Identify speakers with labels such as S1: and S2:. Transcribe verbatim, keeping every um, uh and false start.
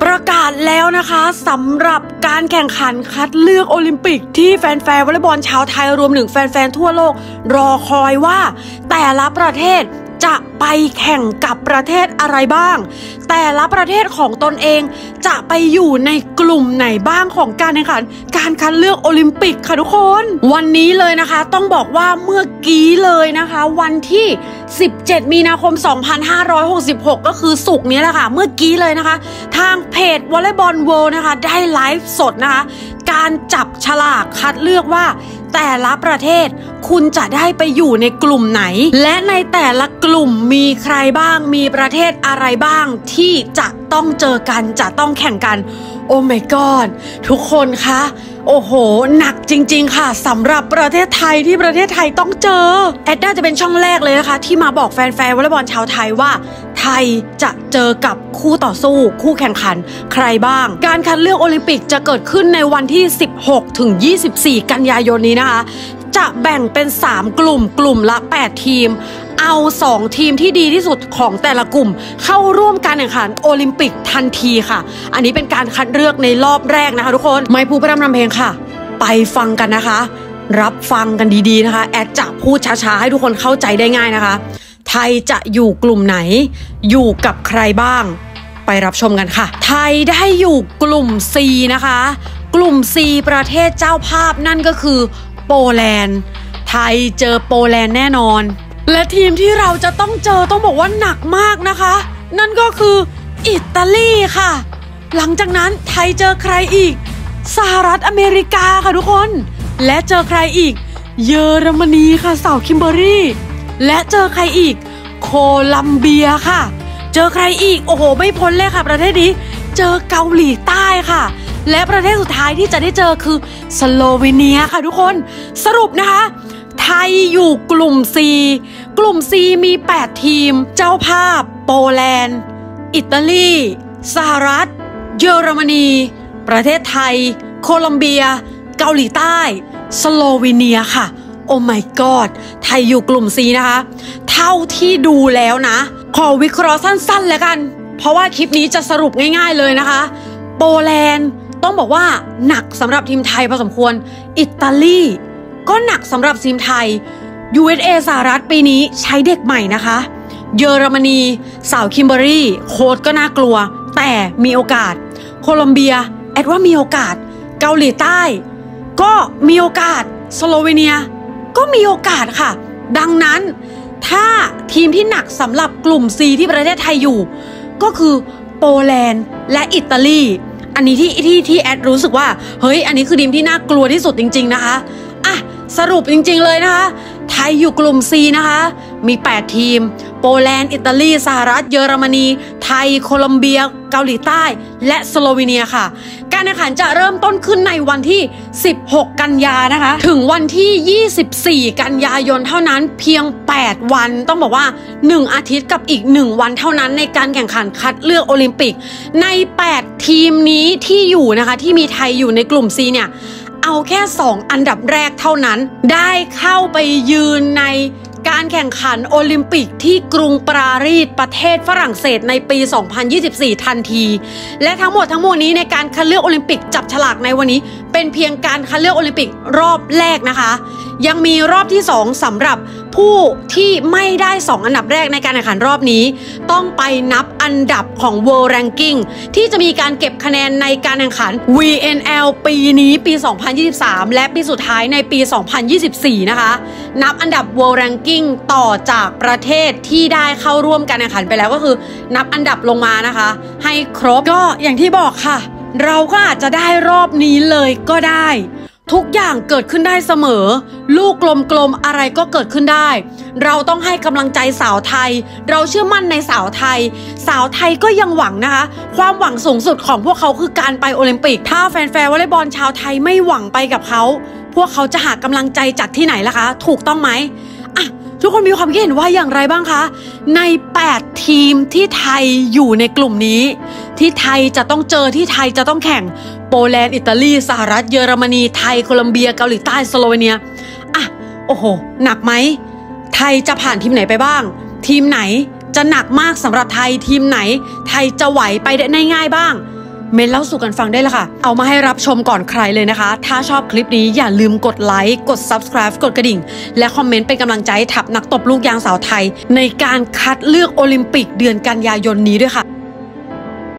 S1: ประกาศแล้วนะคะสำหรับการแข่งขันคัดเลือกโอลิมปิกที่แฟนๆวอลเลย์บอลชาวไทยรวมถึงแฟนๆทั่วโลกรอคอยว่าแต่ละประเทศจะไปแข่งกับประเทศอะไรบ้างแต่ละประเทศของตนเองจะไปอยู่ในกลุ่มไหนบ้างของการแข่งขันการคัดเลือกโอลิมปิกค่ะทุกคนวันนี้เลยนะคะต้องบอกว่าเมื่อกี้เลยนะคะวันที่สิบเจ็ดมีนาคมสองพันห้าร้อยหกสิบหกก็คือศุกร์นี้แหละค่ะเมื่อกี้เลยนะคะทางเพจวอลเลย์บอลเวิลด์นะคะได้ไลฟ์สดนะคะการจับฉลากคัดเลือกว่าแต่ละประเทศคุณจะได้ไปอยู่ในกลุ่มไหนและในแต่ละกลุ่มมีใครบ้างมีประเทศอะไรบ้างที่จะต้องเจอกันจะต้องแข่งกันโอ้ my god ทุกคนคะโอ้โหหนักจริงๆค่ะสำหรับประเทศไทยที่ประเทศไทยต้องเจอแอดน่าจะเป็นช่องแรกเลยนะคะที่มาบอกแฟนๆวอลเลย์บอลชาวไทยว่าไทยจะเจอกับคู่ต่อสู้คู่แข่งขันใครบ้างการคัดเลือกโอลิมปิกจะเกิดขึ้นในวันที่สิบหกถึงยี่สิบสี่กันยายนนี้นะคะจะแบ่งเป็นสามกลุ่มกลุ่มละแปดทีมเอาสองทีมที่ดีที่สุดของแต่ละกลุ่มเข้าร่วมการแข่งขันโอลิมปิกทันทีค่ะอันนี้เป็นการคัดเลือกในรอบแรกนะคะทุกคนไม่พูดพร่ำทำเพลงค่ะไปฟังกันนะคะรับฟังกันดีๆนะคะแอดจะพูดช้าๆให้ทุกคนเข้าใจได้ง่ายนะคะไทยจะอยู่กลุ่มไหนอยู่กับใครบ้างไปรับชมกันค่ะไทยได้อยู่กลุ่ม C นะคะกลุ่ม C ประเทศเจ้าภาพนั่นก็คือโปแลนด์ไทยเจอโปแลนด์แน่นอนและทีมที่เราจะต้องเจอต้องบอกว่าหนักมากนะคะนั่นก็คืออิตาลีค่ะหลังจากนั้นไทยเจอใครอีกสหรัฐอเมริกาค่ะทุกคนและเจอใครอีกเยอรมนีค่ะสาวคิมเบอรี่และเจอใครอีกโคลัมเบียค่ะเจอใครอีกโอ้โหไม่พ้นเลยค่ะประเทศนี้เจอเกาหลีใต้ค่ะและประเทศสุดท้ายที่จะได้เจอคือสโลวีเนียค่ะทุกคนสรุปนะคะไทยอยู่กลุ่ม C กลุ่ม C มีแปดทีมเจ้าภาพโปแลนด์อิตาลีสหรัฐเยอรมนีประเทศไทยโคลัมเบียเกาหลีใต้สโลวีเนียค่ะโอ้ my god ไทยอยู่กลุ่ม C นะคะเท่าที่ดูแล้วนะขอวิเคราะห์สั้นๆแล้วกันเพราะว่าคลิปนี้จะสรุปง่ายๆเลยนะคะโปแลนด์ต้องบอกว่าหนักสำหรับทีมไทยพอสมควรอิตาลีก็หนักสำหรับทีมไทย ยู เอส เอ สหรัฐปีนี้ใช้เด็กใหม่นะคะเยอรมนีสาวคิมเบอรี่โค้ชก็น่ากลัวแต่มีโอกาสโคลอมเบียแอดว่ามีโอกาสเกาหลีใต้ก็มีโอกาสสโลวีเนียก็มีโอกาสค่ะดังนั้นถ้าทีมที่หนักสำหรับกลุ่ม C ที่ประเทศไทยอยู่ก็คือโปแลนด์และอิตาลีอันนี้ที่ที่ที่แอดรู้สึกว่าเฮ้ยอันนี้คือทีมที่น่ากลัวที่สุดจริงๆนะคะอ่ะสรุปจริงๆเลยนะคะไทยอยู่กลุ่ม C นะคะมีแปดทีมโปแลนด์อิตาลีสหรัฐเยอรมนีไทยโคลอมเบียเกาหลีใต้และสโลวีเนียค่ะการแข่งขันจะเริ่มต้นขึ้นในวันที่สิบหกกันยานะคะถึงวันที่ยี่สิบสี่กันยายนเท่านั้นเพียงแปดวันต้องบอกว่าหนึ่งอาทิตย์กับอีกหนึ่งวันเท่านั้นในการแข่งขันคัดเลือกโอลิมปิกในแปดทีมนี้ที่อยู่นะคะที่มีไทยอยู่ในกลุ่ม C เนี่ยเอาแค่สองอันดับแรกเท่านั้นได้เข้าไปยืนในการแข่งขันโอลิมปิกที่กรุงปารีสประเทศฝรั่งเศสในปีสองพันยี่สิบสี่ทันทีและทั้งหมดทั้งมวลนี้ในการคัดเลือกโอลิมปิกจับฉลากในวันนี้เป็นเพียงการคัดเลือกโอลิมปิกรอบแรกนะคะยังมีรอบที่สองสำหรับผู้ที่ไม่ได้สองอันดับแรกในการแข่งขันรอบนี้ต้องไปนับอันดับของ World Ranking ที่จะมีการเก็บคะแนนในการแข่งขัน วี เอ็น แอล ปีนี้ปีสองพันยี่สิบสามและปีสุดท้ายในปีสองพันยี่สิบสี่นะคะนับอันดับ World Ranking ต่อจากประเทศที่ได้เข้าร่วมการแข่งขันไปแล้วก็คือนับอันดับลงมานะคะให้ครบก็อย่างที่บอกค่ะเราก็อาจจะได้รอบนี้เลยก็ได้ทุกอย่างเกิดขึ้นได้เสมอลูกกลมๆอะไรก็เกิดขึ้นได้เราต้องให้กำลังใจสาวไทยเราเชื่อมั่นในสาวไทยสาวไทยก็ยังหวังนะคะความหวังสูงสุดของพวกเขาคือการไปโอลิมปิกถ้าแฟนๆวอลเลย์บอลชาวไทยไม่หวังไปกับเขาพวกเขาจะหากำลังใจจากที่ไหนล่ะคะถูกต้องไหมอ่ะทุกคนมีความคิดเห็นว่าอย่างไรบ้างคะในแปดทีมที่ไทยอยู่ในกลุ่มนี้ที่ไทยจะต้องเจอที่ไทยจะต้องแข่งโปแลนด์อิตาลีสหรัฐเยอรมนีไทยโคลอมเบียเกาหลีใต้สโลวีเนียอ่ะโอ้โหหนักไหมไทยจะผ่านทีมไหนไปบ้างทีมไหนจะหนักมากสำหรับไทยทีมไหนไทยจะไหวไปได้ง่ายๆบ้างเมนเล่าสู่กันฟังได้ละค่ะเอามาให้รับชมก่อนใครเลยนะคะถ้าชอบคลิปนี้อย่าลืมกดไลค์กด ซับสไครบ์ กดกระดิ่งและคอมเมนต์เป็นกำลังใจให้ทัพนักตบลูกยางสาวไทยในการคัดเลือกโอลิมปิกเดือนกันยายนนี้ด้วยค่ะ